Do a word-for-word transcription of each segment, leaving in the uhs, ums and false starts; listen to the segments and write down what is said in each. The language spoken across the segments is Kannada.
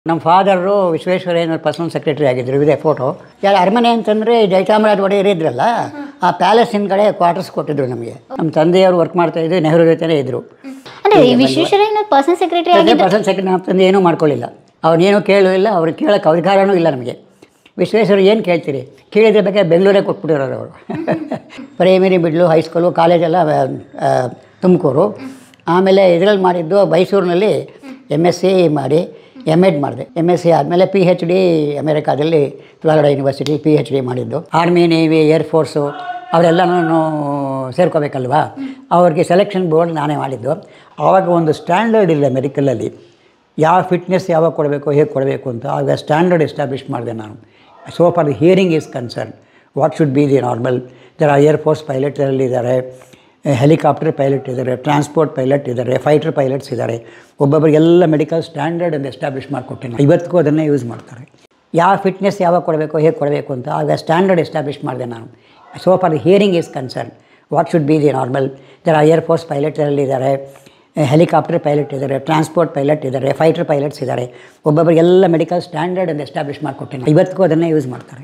ನಮ್ಮ ಫಾದರು ವಿಶ್ವೇಶ್ವರಯ್ಯನವ್ರ ಪರ್ಸನಲ್ ಸೆಕ್ರೆಟರಿ ಆಗಿದ್ದರು. ಇದೆ ಫೋಟೋ. ಯಾರು ಅರಮನೆ ಅಂತಂದರೆ ಜಯಚಾಮರಾಜ ಒಡೆಯರ್ ಇದ್ರಲ್ಲ, ಆ ಪ್ಯಾಲೇಸ್ ಹಿಂದ್ಗಡೆ ಕ್ವಾರ್ಟರ್ಸ್ ಕೊಟ್ಟಿದ್ರು ನಮಗೆ. ನಮ್ಮ ತಂದೆಯವರು ವರ್ಕ್ ಮಾಡ್ತಾಯಿದ್ರು, ನೆಹರು ಜೊತೆನೇ ಇದ್ದರು. ಅಂದರೆ ವಿಶ್ವೇಶ್ವರಯ್ಯನವ್ರ ಪರ್ಸನಲ್ ಸೆಕ್ರೆಟರಿ ಅದೇ ಪರ್ಸನಲ್ ಸೆಕ್ರೆಟರಿ. ನಮ್ಮ ತಂದೆ ಏನೂ ಮಾಡ್ಕೊಳ್ಳಿಲ್ಲ, ಅವನೇನೂ ಕೇಳಲಿಲ್ಲ, ಅವ್ರಿಗೆ ಕೇಳೋಕ್ಕೆ ಅಧಿಕಾರನೂ ಇಲ್ಲ ನಮಗೆ. ವಿಶ್ವೇಶ್ವರ ಏನು ಕೇಳ್ತೀರಿ, ಕೇಳಿದ್ರೆ ಬೇಕಾದ್ರೆ ಬೆಂಗಳೂರೇ ಕೊಟ್ಬಿಟ್ಟಿರೋರು ಅವರು. ಪ್ರೈಮರಿ, ಮಿಡ್ಲು, ಹೈಸ್ಕೂಲು, ಕಾಲೇಜೆಲ್ಲ ತುಮಕೂರು. ಆಮೇಲೆ ಇದರಲ್ಲಿ ಮಾಡಿದ್ದು ಮೈಸೂರಿನಲ್ಲಿ ಎಮ್ ಎಸ್ ಸಿ ಮಾಡಿ ಎಮ್ ಎಡ್ ಮಾಡಿದೆ. ಎಮ್ ಎಸ್ ಸಿ ಆದಮೇಲೆ ಪಿ ಹೆಚ್ ಡಿ ಅಮೆರಿಕಾದಲ್ಲಿ Florida university P H D ಮಾಡಿದ್ದು. ಆರ್ಮಿ, ನೇವಿ, ಏರ್ಫೋರ್ಸು ಅವರೆಲ್ಲನೂ ಸೇರ್ಕೋಬೇಕಲ್ವಾ, ಅವ್ರಿಗೆ ಸೆಲೆಕ್ಷನ್ ಬೋರ್ಡ್ ನಾನೇ ಮಾಡಿದ್ದು. ಆವಾಗ ಒಂದು ಸ್ಟ್ಯಾಂಡರ್ಡ್ ಇಲ್ಲ ಮೆಡಿಕಲಲ್ಲಿ, ಯಾವ ಫಿಟ್ನೆಸ್ ಯಾವಾಗ ಕೊಡಬೇಕು, ಹೇಗೆ ಕೊಡಬೇಕು ಅಂತ. ಆಗ ಸ್ಟ್ಯಾಂಡರ್ಡ್ ಎಸ್ಟಾಬ್ಲಿಷ್ ಮಾಡಿದೆ ನಾನು. So for the hearing is concern, what should be the normal. ಇದರ ಏರ್ಫೋರ್ಸ್ ಪೈಲಟ್ಗಳಲ್ಲಿ ಇದ್ದಾರೆ, ಹೆಲಿಕಾಪ್ಟರ್ ಪೈಲಟ್ ಇದ್ದಾರೆ, ಟ್ರಾನ್ಸ್ಪೋರ್ಟ್ ಪೈಲಟ್ ಇದ್ದಾರೆ, ಫೈಟರ್ ಪೈಲಟ್ಸ್ ಇದ್ದಾರೆ. ಒಬ್ಬೊಬ್ಬರಿಗೆಲ್ಲ ಮೆಡಿಕಲ್ ಸ್ಟ್ಯಾಂಡರ್ಡ್ ಅಂತ ಎಸ್ಟಾಬ್ಲಿಷ್ ಮಾಡಿಕೊಟ್ಟಿನಿ. ಇವತ್ತಿಗೂ ಅದನ್ನೇ ಯೂಸ್ ಮಾಡ್ತಾರೆ. ಯಾವ ಫಿಟ್ನೆಸ್ ಯಾವಾಗ ಕೊಡಬೇಕು, ಹೇಗೆ ಕೊಡಬೇಕು ಅಂತ. ಆಗ ಸ್ಟ್ಯಾಂಡರ್ಡ್ ಎಸ್ಟಾಬ್ಲಿಷ್ ಮಾಡಿದೆ ನಾನು. So for the hearing is concern, what should be the normal. ಇದರ ಏರ್ಫೋರ್ಸ್ ಪೈಲಟ್ಗಳಲ್ಲಿ ಇದ್ದಾರೆ, ಹೆಲಿಕಾಪ್ಟರ್ ಪೈಲಟ್ ಇದ್ದಾರೆ, ಟ್ರಾನ್ಸ್ಪೋರ್ಟ್ ಪೈಲಟ್ ಇದ್ದಾರೆ, ಫೈಟರ್ ಪೈಲಟ್ಸ್ ಇದ್ದಾರೆ. ಒಬ್ಬೊಬ್ಬರಿಗೆಲ್ಲ ಮೆಡಿಕಲ್ ಸ್ಟ್ಯಾಂಡರ್ಡ್ ಅಂತ ಎಸ್ಟಾಬ್ಲಿಷ್ ಮಾಡಿಕೊಟ್ಟಿನಿ. ಇವತ್ತಿಗೂ ಅದನ್ನೇ ಯೂಸ್ ಮಾಡ್ತಾರೆ.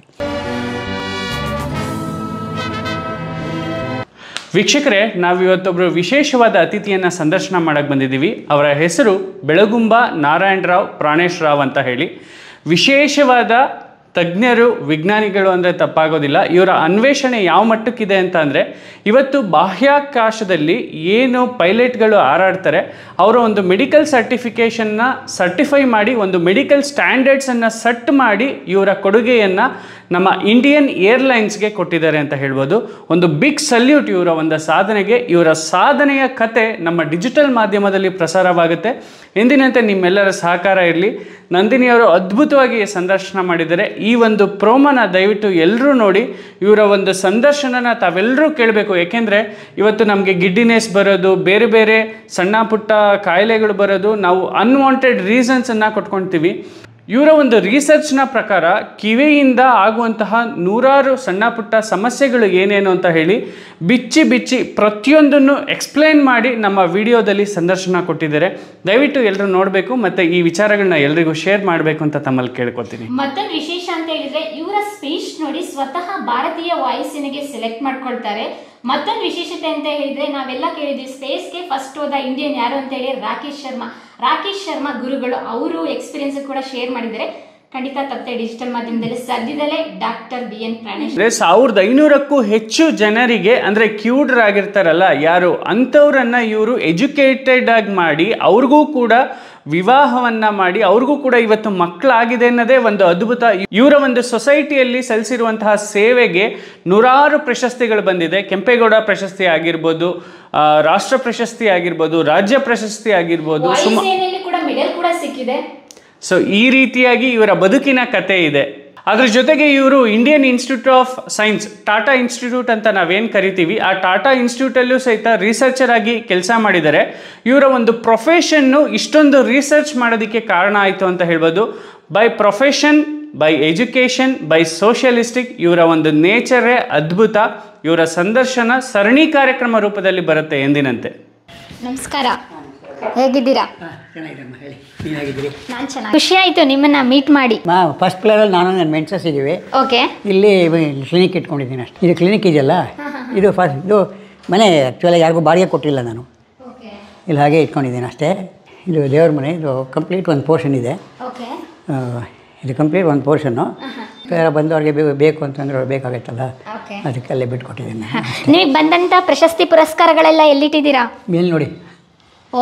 ವೀಕ್ಷಕರೇ, ನಾವು ಇವತ್ತೊಬ್ಬರು ವಿಶೇಷವಾದ ಅತಿಥಿಯನ್ನು ಸಂದರ್ಶನ ಮಾಡೋಕ್ಕೆ ಬಂದಿದ್ದೀವಿ. ಅವರ ಹೆಸರು ಬೆಳಗುಂಬ ನಾರಾಯಣರಾವ್ ಪ್ರಾಣೇಶ್ ರಾವ್ ಅಂತ ಹೇಳಿ. ವಿಶೇಷವಾದ ತಜ್ಞರು, ವಿಜ್ಞಾನಿಗಳು ಅಂದರೆ ತಪ್ಪಾಗೋದಿಲ್ಲ. ಇವರ ಅನ್ವೇಷಣೆ ಯಾವ ಮಟ್ಟಕ್ಕಿದೆ ಅಂತ ಅಂದರೆ, ಇವತ್ತು ಬಾಹ್ಯಾಕಾಶದಲ್ಲಿ ಏನು ಪೈಲಟ್ಗಳು ಹಾರಾಡ್ತಾರೆ ಅವರ ಒಂದು ಮೆಡಿಕಲ್ ಸರ್ಟಿಫಿಕೇಷನ್ನ ಸರ್ಟಿಫೈ ಮಾಡಿ, ಒಂದು ಮೆಡಿಕಲ್ ಸ್ಟ್ಯಾಂಡರ್ಡ್ಸನ್ನು ಸೆಟ್ ಮಾಡಿ ಇವರ ಕೊಡುಗೆಯನ್ನು ನಮ್ಮ ಇಂಡಿಯನ್ ಏರ್ಲೈನ್ಸ್ಗೆ ಕೊಟ್ಟಿದ್ದಾರೆ ಅಂತ ಹೇಳ್ಬೋದು. ಒಂದು ಬಿಗ್ ಸಲ್ಯೂಟ್ ಇವರ ಒಂದು ಸಾಧನೆಗೆ. ಇವರ ಸಾಧನೆಯ ಕತೆ ನಮ್ಮ ಡಿಜಿಟಲ್ ಮಾಧ್ಯಮದಲ್ಲಿ ಪ್ರಸಾರವಾಗುತ್ತೆ. ಎಂದಿನಂತೆ ನಿಮ್ಮೆಲ್ಲರ ಸಹಕಾರ ಇರಲಿ. ನಂದಿನಿಯವರು ಅದ್ಭುತವಾಗಿ ಸಂದರ್ಶನ ಮಾಡಿದ್ದಾರೆ. ಈ ಒಂದು ಪ್ರೋಮೋನ ದಯವಿಟ್ಟು ಎಲ್ಲರೂ ನೋಡಿ. ಇವರ ಒಂದು ಸಂದರ್ಶನನ ತಾವೆಲ್ಲರೂ ಕೇಳಬೇಕು. ಏಕೆಂದರೆ ಇವತ್ತು ನಮಗೆ ಗಿಡ್ಡಿನೆಸ್ ಬರೋದು, ಬೇರೆ ಬೇರೆ ಸಣ್ಣ ಪುಟ್ಟ ಕಾಯಿಲೆಗಳು ಬರೋದು, ನಾವು ಅನ್ವಾಂಟೆಡ್ ರೀಸನ್ಸನ್ನು ಕೊಟ್ಕೊಳ್ತೀವಿ. ಇವರ ಒಂದು ರಿಸರ್ಚ್ನ ಪ್ರಕಾರ ಕಿವಿಯಿಂದ ಆಗುವಂತಹ ನೂರಾರು ಸಣ್ಣ ಪುಟ್ಟ ಸಮಸ್ಯೆಗಳು ಏನೇನು ಅಂತ ಹೇಳಿ ಬಿಚ್ಚಿ ಬಿಚ್ಚಿ ಪ್ರತಿಯೊಂದನ್ನು ಎಕ್ಸ್ಪ್ಲೈನ್ ಮಾಡಿ ನಮ್ಮ ವಿಡಿಯೋದಲ್ಲಿ ಸಂದರ್ಶನ ಕೊಟ್ಟಿದ್ದಾರೆ. ದಯವಿಟ್ಟು ಎಲ್ಲರೂ ನೋಡಬೇಕು ಮತ್ತು ಈ ವಿಚಾರಗಳನ್ನ ಎಲ್ರಿಗೂ ಶೇರ್ ಮಾಡಬೇಕು ಅಂತ ತಮ್ಮಲ್ಲಿ ಕೇಳ್ಕೊತೀನಿ. ಮತ್ತೊಂದು ವಿಶೇಷ ಅಂತ ಹೇಳಿದ್ರೆ, ಇವರ ಸ್ಪೀಚ್ ನೋಡಿ ಸ್ವತಃ ಭಾರತೀಯ ವಾಯುಸೇನೆಗೆ ಸೆಲೆಕ್ಟ್ ಮಾಡ್ಕೊಳ್ತಾರೆ. ಮತ್ತೊಂದು ವಿಶೇಷತೆ ಅಂತ ಹೇಳಿದ್ರೆ, ನಾವೆಲ್ಲ ಕೇಳಿದ್ವಿ ಸ್ಪೇಸ್ಗೆ ಫಸ್ಟ್ ಹೋದ ಇಂಡಿಯನ್ ಯಾರು ಅಂತ ಹೇಳಿ ರಾಕೇಶ್ ಶರ್ಮಾ. ರಾಕೇಶ್ ಶರ್ಮಾ ಗುರುಗಳು, ಅವರು ಎಕ್ಸ್ಪೀರಿಯನ್ಸ್ ಕೂಡ ಶೇರ್ ಮಾಡಿದ್ದಾರೆ. ಖಂಡಿತ ತಪ್ಪದೆ ಡಿಜಿಟಲ್ ಮಾಧ್ಯಮದಲ್ಲಿ ಸದ್ಯದಲ್ಲೇ ಡಾಕ್ಟರ್ ಬಿ ಎನ್ ಪ್ರಾಣೇಶ್ ಸಾವಿರದ ಐನೂರಕ್ಕೂ ಹೆಚ್ಚು ಜನರಿಗೆ ಅಂದರೆ ಕ್ಯೂಡರಾಗಿರ್ತಾರಲ್ಲ ಯಾರು, ಅಂಥವ್ರನ್ನ ಇವರು ಎಜುಕೇಟೆಡ್ ಆಗಿ ಮಾಡಿ ಅವ್ರಿಗೂ ಕೂಡ ವಿವಾಹವನ್ನ ಮಾಡಿ ಅವ್ರಿಗೂ ಕೂಡ ಇವತ್ತು ಮಕ್ಕಳಾಗಿದೆ ಅನ್ನೋದೇ ಒಂದು ಅದ್ಭುತ. ಇವರ ಒಂದು ಸೊಸೈಟಿಯಲ್ಲಿ ಸಲ್ಲಿಸಿರುವಂತಹ ಸೇವೆಗೆ ನೂರಾರು ಪ್ರಶಸ್ತಿಗಳು ಬಂದಿದೆ. ಕೆಂಪೇಗೌಡ ಪ್ರಶಸ್ತಿ ಆಗಿರ್ಬೋದು, ರಾಷ್ಟ್ರ ಪ್ರಶಸ್ತಿ ಆಗಿರ್ಬೋದು, ರಾಜ್ಯ ಪ್ರಶಸ್ತಿ ಆಗಿರ್ಬೋದು, ಮೆಡಲ್ ಕೂಡ ಸಿಕ್ಕಿದೆ. ಸೊ ಈ ರೀತಿಯಾಗಿ ಇವರ ಬದುಕಿನ ಕತೆ ಇದೆ. ಅದ್ರ ಜೊತೆಗೆ ಇವರು Indian institute of science, Tata institute ಅಂತ ನಾವೇನು ಕರಿತೀವಿ, ಆ ಟಾಟಾ ಇನ್ಸ್ಟಿಟ್ಯೂಟಲ್ಲೂ ಸಹಿತ ರಿಸರ್ಚರ್ ಆಗಿ ಕೆಲಸ ಮಾಡಿದ್ದಾರೆ. ಇವರ ಒಂದು ಪ್ರೊಫೆಷನ್ನು ಇಷ್ಟೊಂದು ರಿಸರ್ಚ್ ಮಾಡೋದಕ್ಕೆ ಕಾರಣ ಆಯಿತು ಅಂತ ಹೇಳ್ಬೋದು. By profession, by education, by socialistic, ಇವರ ಒಂದು ನೇಚರೇ ಅದ್ಭುತ. ಇವರ ಸಂದರ್ಶನ ಸರಣಿ ಕಾರ್ಯಕ್ರಮ ರೂಪದಲ್ಲಿ ಬರುತ್ತೆ ಎಂದಿನಂತೆ. ನಮಸ್ಕಾರ, ಹೇಗಿದ್ದೀರಾ? ನಾನು ಚೆನ್ನಾಗಿ, ಖುಷಿ ಆಯಿತು ನಿಮ್ಮನ್ನ ಮೀಟ್ ಮಾಡಿ. ಫಸ್ಟ್ ಫ್ಲೋರಲ್ಲಿ ನಾನು ನನ್ನ ಮೆನ್ಸಸ್ ಇದ್ದೀವಿ. ಓಕೆ, ಇಲ್ಲಿ ಕ್ಲಿನಿಕ್ ಇಟ್ಕೊಂಡಿದ್ದೀನಿ ಅಷ್ಟೇ. ಇದು ಕ್ಲಿನಿಕ್ ಇದೆಯಲ್ಲ, ಇದು ಫಸ್ಟ್ ಇದು ಮನೆ. ಆ್ಯಕ್ಚುಲಿ ಯಾರಿಗೂ ಬಾಡಿಗೆ ಕೊಟ್ಟಿಲ್ಲ ನಾನು, ಇಲ್ಲಿ ಹಾಗೆ ಇಟ್ಕೊಂಡಿದ್ದೀನಿ ಅಷ್ಟೇ. ಇದು ದೇವ್ರ ಮನೆ. ಇದು ಕಂಪ್ಲೀಟ್ ಒಂದು ಪೋರ್ಷನ್ ಇದೆ. ಇದು ಕಂಪ್ಲೀಟ್ ಒಂದು ಪೋರ್ಷನ್ನು. ಬೇರೆ ಬಂದವ್ರಿಗೆ ಬೇಕು ಅಂತಂದ್ರೆ ಬೇಕಾಗತ್ತಲ್ಲ, ಅದಕ್ಕೆ ಅಲ್ಲೇ ಬಿಟ್ಕೊಟ್ಟಿದ್ದೀನಿ. ನಿಮಗೆ ಬಂದಂಥ ಪ್ರಶಸ್ತಿ ಪುರಸ್ಕಾರಗಳೆಲ್ಲ ಎಲ್ಲಿಟ್ಟಿದ್ದೀರಾ? ಮೇಲೆ ನೋಡಿ. ಓ,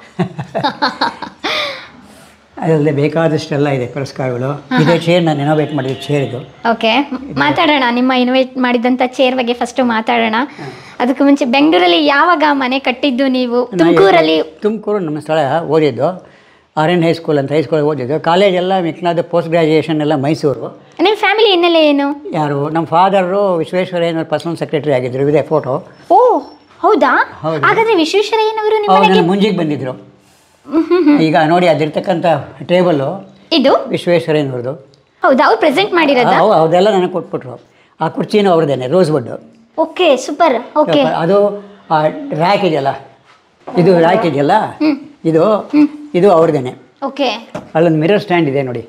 ಅದಲ್ಲದೆ ಬೇಕಾದಷ್ಟೆಲ್ಲ ಇದೆ ಪುರಸ್ಕಾರಗಳು. ಇದೇ ಚೇರ್ ನಾನು ಇನೋವೇಟ್ ಮಾಡಿದ ಚೇರ್ ಇದು. ಓಕೆ, ಮಾತಾಡೋಣ. ನಿಮ್ಮ ಇನೋವೇಟ್ ಮಾಡಿದಂಥ ಚೇರ್ ಬಗ್ಗೆ ಫಸ್ಟು ಮಾತಾಡೋಣ. ಅದಕ್ಕೆ ಮುಂಚೆ, ಬೆಂಗಳೂರಲ್ಲಿ ಯಾವಾಗ ಮನೆ ಕಟ್ಟಿದ್ದು ನೀವು? ತುಮಕೂರಲ್ಲಿ? ತುಮಕೂರು ನಮ್ಮ ಸ್ಥಳ. ಓದಿದ್ದು ಆರ್ ಎನ್ ಹೈಸ್ಕೂಲ್ ಅಂತ ಹೈಸ್ಕೂಲ್ ಓದಿದ್ದು. ಕಾಲೇಜೆಲ್ಲ ಮಿಕ್ನಾದ ಪೋಸ್ಟ್ ಗ್ರಾಜುಯೇಷನ್ ಎಲ್ಲ ಮೈಸೂರು. ನಿಮ್ಮ ಫ್ಯಾಮಿಲಿ ಹಿನ್ನೆಲೆ ಏನು? ಯಾರು, ನಮ್ಮ ಫಾದರು ವಿಶ್ವೇಶ್ವರಯ್ಯನವ್ರ ಪರ್ಸನಲ್ ಸೆಕ್ರೆಟರಿ ಆಗಿದ್ದರು. ಇದೆ ಫೋಟೋ. ಓ ಹೌದಾ? ಹಾಗಾದ್ರೆ ವಿಶ್ವೇಶ್ವರಯ್ಯನವರು ನಿಮ್ಮ ಮುಂಜಿಗೆ ಬಂದಿದ್ರು. ಈಗ ನೋಡಿ, ಅದಿರ್ತಕ್ಕಂಥ ಟೇಬಲ್ಲು ಇದು ವಿಶ್ವೇಶ್ವರಯ್ಯನವ್ರದ್ದು. ಹೌದಾ? ಅವ್ರು ಪ್ರೆಸೆಂಟ್ ಮಾಡಿರೋದು? ಅದೆಲ್ಲ ನನಗೆ ಕೊಟ್ಬಿಟ್ರು. ಆ ಕುರ್ಚಿನೂ ಅವ್ರದ್ದೇನೆ, rose wood. Okay, super. Okay, ಅದು ರ್ಯಾಕ್ ಇದೆಯಲ್ಲ, ಇದು ರ್ಯಾಕ್ ಇದೆಯಲ್ಲ, ಇದು ಇದು ಅವ್ರದ್ದೇನೆ. ಓಕೆ. ಅಲ್ಲೊಂದು ಮಿರರ್ ಸ್ಟ್ಯಾಂಡ್ ಇದೆ ನೋಡಿ,